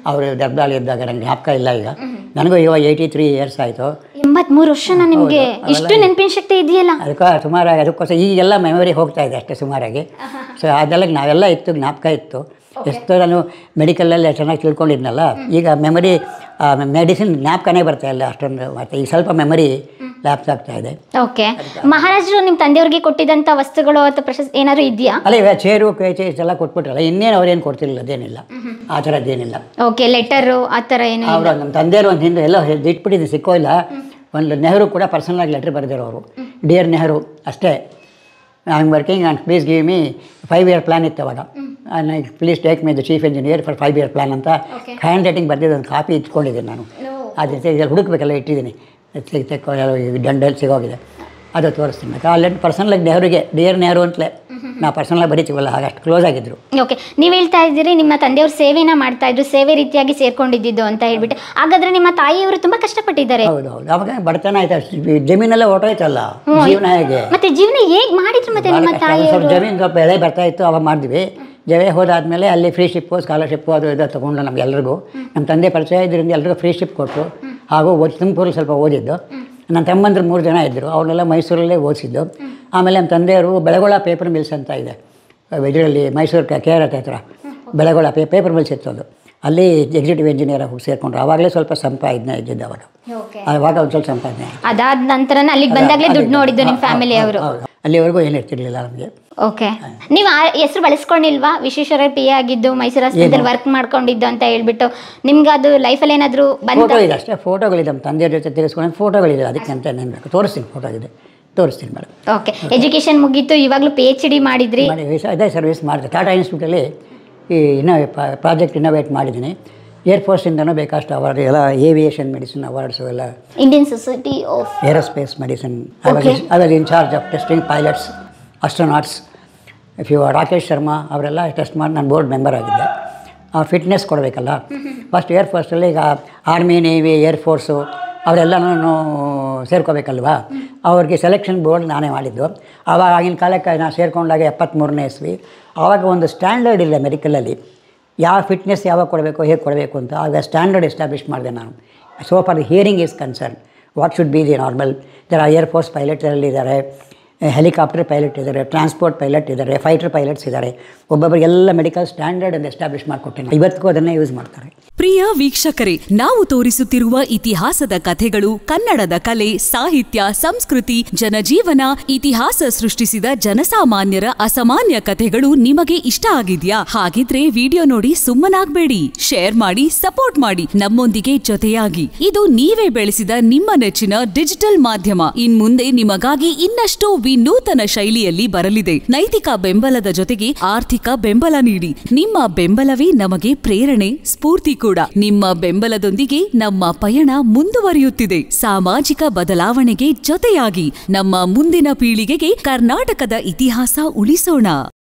ಅವರು ದರ್ಬಾಳಿ ಇದ್ದಾಗ ನನಗೆ ಜ್ಞಾಪಕ ಇಲ್ಲ ಈಗ. ನನಗೂ ಇವಾಗ ಏಯ್ಟಿ ತ್ರೀ ಇಯರ್ಸ್ ಆಯಿತು. ಎಂಬತ್ಮೂರು ವರ್ಷನ ನಿಮಗೆ ಇಷ್ಟು ನೆನಪಿನ ಶಕ್ತಿ ಇದೆಯಲ್ಲ. ಅದಕ್ಕೆ ಸುಮಾರಾಗಿ ಅದಕ್ಕೋಸ್ಕರ ಈಗೆಲ್ಲ ಮೆಮೊರಿ ಹೋಗ್ತಾ ಇದೆ ಅಷ್ಟೇ ಸುಮಾರಾಗಿ. ಸೊ ಅದೆಲ್ಲ ನಾವೆಲ್ಲ ಇತ್ತು, ಜ್ಞಾಪಕ ಇತ್ತು. ಎಷ್ಟು ನಾನು ಮೆಡಿಕಲಲ್ಲಿ ಚೆನ್ನಾಗಿ ತಿಳ್ಕೊಂಡಿದ್ನಲ್ಲ, ಈಗ ಮೆಮೊರಿ ಮೆಡಿಸಿನ್ ಜ್ಞಾಪಕನೇ ಬರ್ತಾ ಇಲ್ಲ ಅಷ್ಟೊಂದು. ಮತ್ತು ಈಗ ಸ್ವಲ್ಪ ಮೆಮೊರಿ ಲ್ಯಾಪ್ಸ್ ಆಗ್ತಾ ಇದೆ. ಓಕೆ, ಮಹಾರಾಜರು ನಿಮ್ಮ ತಂದೆಯವ್ರಿಗೆ ಕೊಟ್ಟಿದ್ದಂಥ ವಸ್ತುಗಳು ಅಥವಾ ಪ್ರಶಸ್ತಿ ಏನಾದ್ರು ಇದೆಯಾ? ಅಲ್ಲ, ಇವಾಗ ಚೇರು ಕೇಚೆ ಇಷ್ಟೆಲ್ಲ ಕೊಟ್ಬಿಟ್ರಲ್ಲ, ಇನ್ನೇನು ಅವ್ರೇನು ಕೊಡ್ತಿರಲಿಲ್ಲ, ಅದೇನಿಲ್ಲ, ಆ ಥರದ್ದೇನಿಲ್ಲ. ಓಕೆ, ಲೆಟರು ಆ ಥರ ಏನು? ಅವರು ನಮ್ಮ ತಂದೆಯವರು ಒಂದು ಹಿಂದೆ ಎಲ್ಲ ಇಟ್ಬಿಟ್ಟಿದ್ದು ಸಿಕ್ಕೋ ಇಲ್ಲ. ಒಂದು ನೆಹರು ಕೂಡ ಪರ್ಸನಲಾಗಿ ಲೆಟ್ರ್ ಬರೆದಿರೋ ಅವರು, ಡಿಯರ್ ನೆಹರು ಅಷ್ಟೇ. I am working and please give me five year plan ಇತ್ತು ಅವಾಗ. Please take my the chief engineer for five year plan ಅಂತ ಹ್ಯಾಂಡ್ ರೈಟಿಂಗ್ ಬರೆದಿದ್ದು ಒಂದು ಕಾಪಿ ಇಟ್ಕೊಂಡಿದ್ದೀನಿ ನಾನು. ಅದೇ ಇದರಲ್ಲಿ ಹುಡುಕ್ಬೇಕಲ್ಲ ಇಟ್ಟಿದ್ದೀನಿ, ತೆಕ್ko ದಂಡಲ್ಲಿ ಸಿಗೋಗಿದೆ, ಅದು ತೋರಿಸ್ತೀನಿ. ಮತ್ತು ಅಲ್ಲಿ ಪರ್ಸನಲಾಗಿ ನೆಹರುಗೆ ಡಿಯರ್ ನೆಹರು ಅಂತಲೇ ನಾವು ಪರ್ಸನಲಾಗಿ ಬರೀತೀವಲ್ಲ, ಹಾಗೆ ಅಷ್ಟು ಕ್ಲೋಸ್ ಆಗಿದ್ದರು. ಓಕೆ, ನೀವು ಹೇಳ್ತಾ ಇದ್ದೀರಿ ನಿಮ್ಮ ತಂದೆಯವರು ಸೇವೆನ ಮಾಡ್ತಾ ಇದ್ರು, ಸೇವೆ ರೀತಿಯಾಗಿ ಸೇರ್ಕೊಂಡಿದ್ದು ಅಂತ ಹೇಳ್ಬಿಟ್ಟು. ಹಾಗಾದ್ರೆ ನಿಮ್ಮ ತಾಯಿಯವರು ತುಂಬಾ ಕಷ್ಟಪಟ್ಟಿದ್ದಾರೆ. ಹೌದು ಹೌದು, ಅವಾಗ ಬಡತನ ಆಯ್ತು, ಜಮೀನೆಲ್ಲ ಹೊರಟೋಯ್ತಲ್ಲ, ಜೀವನ ಹೇಗೆ ಮತ್ತೆ ಜೀವನ ಹೇಗೆ ಮಾಡಿದ್ರು ಮತ್ತೆ ನಿಮ್ಮ ತಾಯಿಯವರು? ಜಮೀನು ಸ್ವಲ್ಪ ಬೆಳೆ ಬರ್ತಾ ಇತ್ತು, ಅವಾಗ ಮಾಡಿದ್ವಿ. ಜವೆ ಹೋದಾದ್ಮೇಲೆ ಅಲ್ಲಿ ಫ್ರೀ ಶಿಪ್ಪು ಸ್ಕಾಲರ್ಶಿಪ್ಪು ಅದು ಇದು ತೊಗೊಂಡು ನಮಗೆಲ್ಲರಿಗೂ, ನಮ್ಮ ತಂದೆ ಪರಿಚಯ ಇದರಿಂದ ಎಲ್ರಿಗೂ ಫ್ರೀ ಶಿಪ್ ಕೊಟ್ಟರು. ಹಾಗೂ ಓದಿ ತುಮಕೂರಲ್ಲಿ ಸ್ವಲ್ಪ ಓದಿದ್ದು. ನನ್ನ ತಮ್ಮಂದ್ರು ಮೂರು ಜನ ಇದ್ದರು, ಅವ್ರನ್ನೆಲ್ಲ ಮೈಸೂರಲ್ಲೇ ಓದಿಸಿದ್ದು. ಆಮೇಲೆ ನಮ್ಮ ತಂದೆಯವರು ಬೆಳಗೊಳ ಪೇಪರ್ ಮಿಲ್ಸ್ ಅಂತ ಇದೆ ಇದರಲ್ಲಿ ಮೈಸೂರು ಕೆ ಆರ್ ಹತ್ರ, ಬೆಳಗೊಳ ಪೇ ಪೇಪರ್ ಮಿಲ್ಸ್ ಇತ್ತು ಅದು. ಅಲ್ಲಿ ಎಕ್ಸಿಕ್ಯೂಟಿವ್ ಇಂಜಿನಿಯರ್ ಹೋಗಿ ಸೇರಿಕೊಂಡ್ರು. ಆವಾಗಲೇ ಸ್ವಲ್ಪ ಸಂಪಾದನೆ ಇದ್ದಿದ್ದು ಅವಾಗ, ಅವಾಗ ಒಂದು ಸ್ವಲ್ಪ ಸಂಪಾದನೆ. ಅದಾದ ನಂತರ ಅಲ್ಲಿಗೆ ಬಂದಾಗಲೇ ದುಡ್ಡು ನೋಡಿದ್ದು ನಿಮ್ಮ ಫ್ಯಾಮಿಲಿ ಅವರು? ಅಲ್ಲಿವರೆಗೂ ಏನು ಇರ್ತಿರ್ಲಿಲ್ಲ ನಮಗೆ. ಓಕೆ, ನೀವು ಆ ಹೆಸರು ಬಳಸ್ಕೊಂಡಿಲ್ವಾ? ವಿಶ್ವೇಶ್ವರ ಪಿ ಎ ಆಗಿದ್ದು, ಮೈಸೂರು ಆಸ್ಪತ್ರೆಯಲ್ಲಿ ವರ್ಕ್ ಮಾಡ್ಕೊಂಡಿದ್ದು ಅಂತ ಹೇಳ್ಬಿಟ್ಟು ನಿಮ್ಗೆ ಅದು ಲೈಫಲ್ಲಿ ಏನಾದರೂ ಬಂತು? ಫೋಟೋ ಇದೆ ಅಷ್ಟೇ, ಫೋಟೋಗಳಿದೆ ನಮ್ಮ ತಂದೆಯವ್ರ ಜೊತೆ ತೆಗೆಸ್ಕೊಂಡು ಫೋಟೋಗಳಿದೆ. ಅದಕ್ಕೆ ಅಂತ ನೆನಪು ತೋರಿಸ್ತೀನಿ, ಫೋಟೋ ಇದೆ, ತೋರಿಸ್ತೀನಿ ಮೇಡಮ್. ಓಕೆ, ಎಜುಕೇಷನ್ ಮುಗೀತು, ಇವಾಗಲೂ ಪಿ ಎಚ್ ಡಿ ಮಾಡಿದ್ರಿ? ಅದೇ ಸರ್ವಿಸ್ ಮಾಡಿದೆ, ಟಾಟಾ ಇನ್ಸ್ಟಿಟ್ಯೂಟಲ್ಲಿ ಈ ಇನ್ನೋವೇ ಪ್ರಾಜೆಕ್ಟ್ ಇನೋವೇಟ್ ಮಾಡಿದ್ದೀನಿ. ಏರ್ಫೋರ್ಸಿಂದನೂ ಬೇಕಷ್ಟು ಅವಾರ್ಡ್ ಎಲ್ಲ, ಏವಿಯೇಷನ್ ಮೆಡಿಸಿನ್ ಅವಾರ್ಡ್ಸು ಎಲ್ಲ, Indian society of aerospace medicine. I was in charge of testing pilots, astronauts. If you Rakesh Sharma ಅವರೆಲ್ಲ ಟೆಸ್ಟ್ ಮಾಡಿ ನಾನು ಬೋರ್ಡ್ ಮೆಂಬರ್ ಆಗಿದ್ದೆ. ಅವ್ರು ಫಿಟ್ನೆಸ್ ಕೊಡಬೇಕಲ್ಲ, ಫಸ್ಟ್ ಏರ್ಫೋರ್ಸಲ್ಲಿ ಈಗ ಆರ್ಮಿ, ನೇವಿ, ಏರ್ಫೋರ್ಸು ಅವರೆಲ್ಲನೂ ಸೇರ್ಕೋಬೇಕಲ್ವಾ, ಅವ್ರಿಗೆ ಸೆಲೆಕ್ಷನ್ ಬೋರ್ಡ್ ನಾನೇ ಮಾಡಿದ್ದು. ಆವಾಗ ಆಗಿನ ಕಾಲಕ್ಕೆ ನಾನು ಸೇರಿಕೊಂಡಾಗ ಎಪ್ಪತ್ತ್ಮೂರನೇ ಇಸ್ವಿ. ಆವಾಗ ಒಂದು ಸ್ಟ್ಯಾಂಡರ್ಡ್ ಇಲ್ಲ ಮೆಡಿಕಲಲ್ಲಿ, ಯಾವ ಫಿಟ್ನೆಸ್ ಯಾವಾಗ ಕೊಡಬೇಕು, ಹೇಗೆ ಕೊಡಬೇಕು ಅಂತ. ಆಗ ಸ್ಟ್ಯಾಂಡರ್ಡ್ ಎಸ್ಟಾಬ್ಲಿಷ್ ಮಾಡಿದೆ ನಾನು. So for the hearing is concern, what should be the normal. ಇದರ ಏರ್ಫೋರ್ಸ್ ಪೈಲಟ್ಸಲ್ಲಿದ್ದಾರೆ, ಹೆಲಿಕಾಪ್ಟರ್ ಪೈಲಟ್ ಇದ್ದಾರೆ, ಟ್ರಾನ್ಸ್ಪೋರ್ಟ್ ಪೈಲಟ್ ಇದ್ದಾರೆ, ಫೈಟರ್ ಪೈಲಟ್ಸ್ ಇದ್ದಾರೆ. ಒಬ್ಬೊಬ್ಬರಿಗೆಲ್ಲ ಮೆಡಿಕಲ್ ಸ್ಟ್ಯಾಂಡರ್ಡ್ ಅನ್ನು ಎಸ್ಟಾಬ್ಲಿಷ್ ಮಾಡಿಕೊಟ್ಟಿನಿ. ಇವತ್ತಿಗೂ ಅದನ್ನೇ ಯೂಸ್ ಮಾಡ್ತಾರೆ. ಪ್ರಿಯ ವೀಕ್ಷಕರೇ, ನಾವು ತೋರಿಸುತ್ತಿರುವ ಇತಿಹಾಸದ ಕಥೆಗಳು ಕನ್ನಡದ ಕಲೆ, ಸಾಹಿತ್ಯ, ಸಂಸ್ಕೃತಿ, ಜನಜೀವನ, ಇತಿಹಾಸ ಸೃಷ್ಟಿಸಿದ ಜನಸಾಮಾನ್ಯರ ಅಸಾಮಾನ್ಯ ಕಥೆಗಳು ನಿಮಗೆ ಇಷ್ಟ ಆಗಿದ್ಯಾ? ಹಾಗಿದ್ರೆ ವಿಡಿಯೋ ನೋಡಿ ಸುಮ್ಮನಾಗ್ಬೇಡಿ, ಶೇರ್ ಮಾಡಿ, ಸಪೋರ್ಟ್ ಮಾಡಿ, ನಮ್ಮೊಂದಿಗೆ ಜೊತೆಯಾಗಿ. ಇದು ನೀವೇ ಬೆಳೆಸಿದ ನಿಮ್ಮ ನೆಚ್ಚಿನ ಡಿಜಿಟಲ್ ಮಾಧ್ಯಮ. ಇನ್ಮುಂದೆ ನಿಮಗಾಗಿ ಇನ್ನಷ್ಟು ವಿನೂತನ ಶೈಲಿಯಲ್ಲಿ ಬರಲಿದೆ. ನೈತಿಕ ಬೆಂಬಲದ ಜೊತೆಗೆ ಆರ್ಥಿಕ ಬೆಂಬಲ ನೀಡಿ. ನಿಮ್ಮ ಬೆಂಬಲವೇ ನಮಗೆ ಪ್ರೇರಣೆ, ಸ್ಫೂರ್ತಿ ಕೂಡ. ನಿಮ್ಮ ಬೆಂಬಲದೊಂದಿಗೆ ನಮ್ಮ ಪಯಣ ಮುಂದುವರಿಯುತ್ತಿದೆ. ಸಾಮಾಜಿಕ ಬದಲಾವಣೆಗೆ ಜೊತೆಯಾಗಿ ನಮ್ಮ ಮುಂದಿನ ಪೀಳಿಗೆಗೆ ಕರ್ನಾಟಕದ ಇತಿಹಾಸ ಉಳಿಸೋಣ.